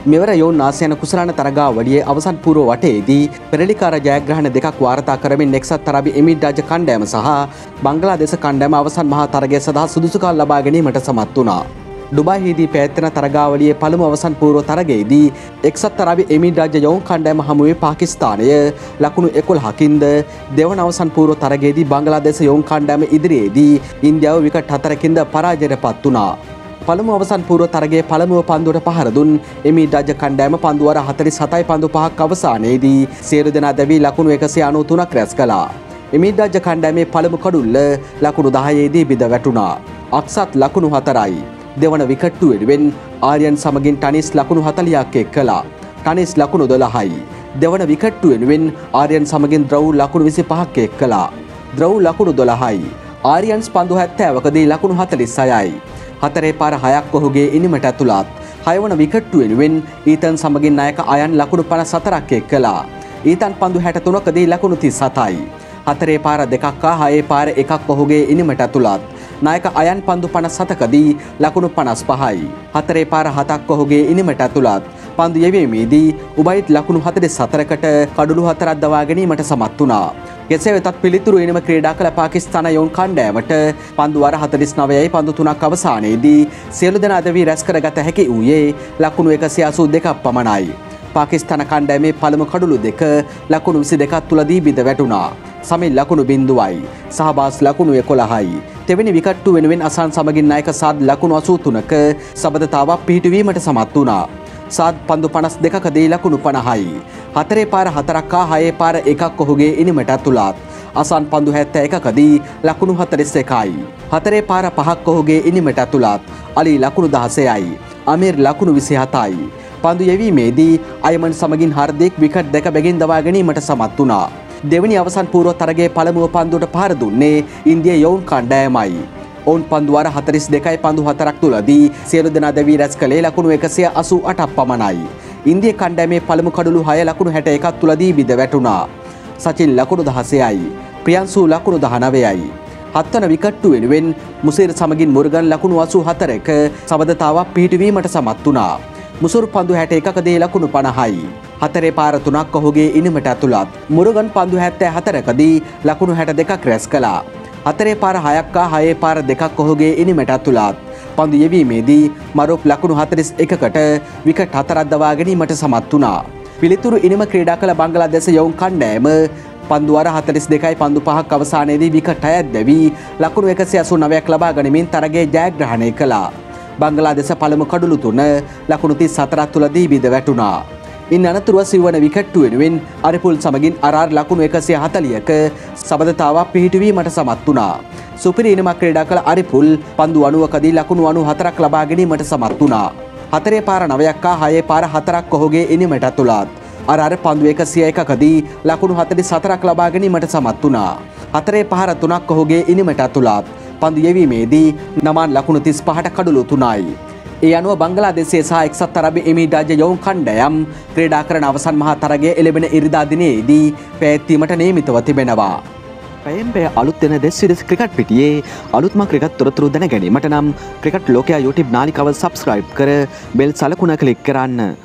මෙවර යොවුන් ආසියානු කුසලාන තරගාවලියේ අවසන් පූර්ව වටයේදී පෙරලිකාර ජයග්‍රහණ දෙකක් වාර්තා කරමින් එක්සත් අරාබි එමිරාජ්‍ය කණ්ඩායම සහ බංග්ලාදේශ කණ්ඩායම අවසන් මහා තරගය සඳහා සුදුසුකම් ලබා ගැනීමට සමත් වුණා. ඩුබායිහිදී පැවැත්වෙන තරගාවලියේ පළමු අවසන් පූර්ව තරගයේදී එක්සත් අරාබි එමිරාජ්‍ය යොවුන් කණ්ඩායම හමුවේ පාකිස්තානය ලකුණු 11කින්ද දෙවන අවසන් පූර්ව තරගයේදී බංග්ලාදේශ යොවුන් කණ්ඩායම ඉදිරියේදී ඉන්දියාව විකට් 4කින්ද පරාජයටපත් වුණා. පළමු අවසන් පූර්ව තරගයේ පළමුව පන්දුවට පහර දුන් එමිරාජ්‍ය කණ්ඩායම පන්දු වර 47යි පන්දු 5ක් අවසානයේදී සියලු දෙනා දැවී ලකුණු 193ක් රැස් කළා. එමිරාජ්‍ය කණ්ඩායමේ පළමු කඩුල්ල ලකුණු 10ේදී බිඳ වැටුණා. අක්සත් ලකුණු 4යි. දෙවන විකට්ටු වෙනුවෙන් ආර්යන් සමගින් ටනිස් ලකුණු 40ක් එක් කළා. ටනිස් ලකුණු 12යි. දෙවන විකට්ටු වෙනුවෙන් ආර්යන් සමගින් ද්‍රව් ලකුණු 25ක් එක් කළා. ද්‍රව් ලකුණු 12යි. ආර්යන්ස් පන්දු 70කදී ලකුණු 46යි. හතරේ පාර 6ක් ඔහුගේ ඉනිමට ඇතුළත්. 6 වන විකට්ටු වෙනුවෙන් ඊතන් සමගින් නායක අයන් ලකුණු 54ක් එක් කළා. ඊතන් පන්දු 63කදී ලකුණු 37යි. හතරේ පාර 2ක් හා 6 පාර 1ක් ඔහුගේ ඉනිමට ඇතුළත්. නායක අයන් පන්දු 57කදී ලකුණු 55යි. හතරේ පාර 7ක් ඔහුගේ ඉනිමට ඇතුළත්. පන්දු යැවීමේදී උබයිත් ලකුණු 44කට කඩුළු 4ක් දවා ගැනීමට සමත් වුණා. කෙසේ වෙතත් පිළිතුරු එනම ක්‍රීඩා කළ පාකිස්තාන යොවුන් කණ්ඩායමට පන්දු වර 49යි පන්දු 3ක් අවසානයේදී සියලු දෙනා දැවී රැස් කරගත හැකි වූයේ ලකුණු 182ක් පමණයි. පාකිස්තාන කණ්ඩායමේ පළමු කඩුළු දෙක ලකුණු 22ක් තුලදී බිඳ වැටුණා. සමිල් ලකුණු 0යි. සහබාස් ලකුණු 11යි. තෙවැනි විකට්ටු වෙනුවෙන් අසන් සමගින් නායක සාද් ලකුණු 83ක සබඳතාවක් පිහිටුවීමට සමත් වුණා. සාද් පන්දු 52කදී ලකුණු 50යි. හතරේ පාර 4ක් හා 6 පාර 1ක් ඔහුගේ ඉනිමට ඇතුළත්. අසන් පන්දු 71කදී ලකුණු 41යි. හතරේ පාර 5ක් ඔහුගේ ඉනිමට ඇතුළත්. අලි ලකුණු 16යි. අමීර් ලකුණු 27යි. පන්දු යැවීමේදී අයමන් සමගින් හර්දික් විකට් දෙක බැගින් දවා ගැනීමට සමත් වුණා. දෙවැනි අවසන් පූර්ව තරගයේ පළමුව පන්දුවට පහර දුන්නේ ඉන්දියා යොවුන් කණ්ඩායමයි. ඔවුන් පන්දු වර 42යි පන්දු 4ක් තුලදී සියලු දෙනා දැවී රැස් කළේ ලකුණු 188ක් පමණයි. ඉන්දියා කණ්ඩායමේ පළමු කඩුළු 6 ලකුණු 61ක් තුලදී බිඳ වැටුණා. සචින් ලකුණු 16යි. ප්‍රියන්සු ලකුණු 19යි. හත්වන විකට්ටු වෙනුවෙන් මුසීර් සමගින් මුර්ගන් ලකුණු 84ක සබඳතාවක් පිහිටුවීමට සමත් වුණා. මුසුර් පන්දු 61කදී ලකුණු 50යි. හතරේ පාර 3ක් ඔහුගේ ඉනිමට ඇතුළත්. මුර්ගන් පන්දු 74කදී ලකුණු 62ක් රැස් කළා. හතරේ පාර 6ක් හා 6 පාර 2ක් ඔහුගේ ඉනිමට ඇතුළත්. පන්දු යැවීමේදී මරුප් ලකුණු 41කට විකට් 4ක් දවා ගැනීමට සමත් වුණා. පිළිතුරු ඉනිම ක්‍රීඩා කළ බංග්ලාදේශ යොවුන් කණ්ඩායම පන්දු වර 42යි පන්දු 5ක් අවසානයේදී විකට් 6ක් දැවී ලකුණු 189ක් ලබා ගනිමින් තරගයේ ජයග්‍රහණය කළා. බංග්ලාදේශ පළමු කඩුළු 3 ලකුණු 34ක් තුලදී බිඳ වැටුණා. ඉන් අනතුරුව සිව්වන විකට්ටු වෙනුවෙන් අරිපුල් සමගින් අරාර් ලකුණු 140ක සබඳතාවක් පිහිටුවීමට සමත් වුණා. සුපිරි ඉනිමක් ක්‍රීඩා කළ අරිපුල් පන්දු 90කදී ලකුණු 94ක් ලබා ගැනීමට සමත් වුණා. හතරේ පාර 9ක් හා 6 පාර 4ක් ඔහුගේ ඉනිමට ඇතුළත්. අරාර් පන්දු 101කදී ලකුණු 44ක් ලබා ගැනීමට සමත් වුණා. හතරේ පහර 3ක් ඔහුගේ ඉනිමට ඇතුළත්. පන්දු යැවීමේදී නමාන් ලකුණු 35ට කඩුළු 3යි. ඒ අනුව බංග්ලාදේශය සහ එක්සත් අරාබි එමිරාජ්‍ය යොවුන් කණ්ඩායම් ක්‍රීඩා කරන අවසන් මහා තරගයේ එළඹෙන ඉරිදා දිනයේදී පැවැත්වීමට නියමිතව තිබෙනවා. පැයෙන් පැය අලුත් වෙන දෙස් විදෙස් ක්‍රිකට් පිටියේ අලුත්ම ක්‍රිකට් තොරතුරු දැන ගැනීමට නම් ක්‍රිකට් ලෝකයා YouTube නාලිකාව සබ්ස්ක්‍රයිබ් කර බෙල් සලකුණ ක්ලික් කරන්න.